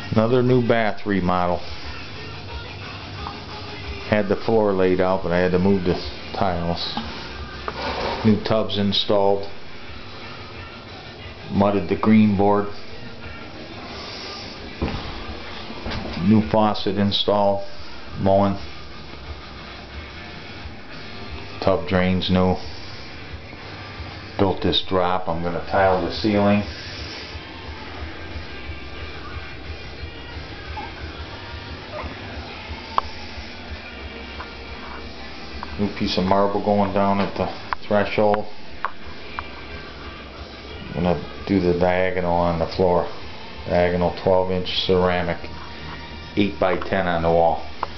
Another new bath remodel. Had the floor laid out, but I had to move the tiles. New tubs installed. Mudded the green board. New faucet installed. Mowing. Tub drains new. Built this drop. I'm going to tile the ceiling. New piece of marble going down at the threshold. I'm going to do the diagonal on the floor. Diagonal 12-inch ceramic. 8 by 10 on the wall.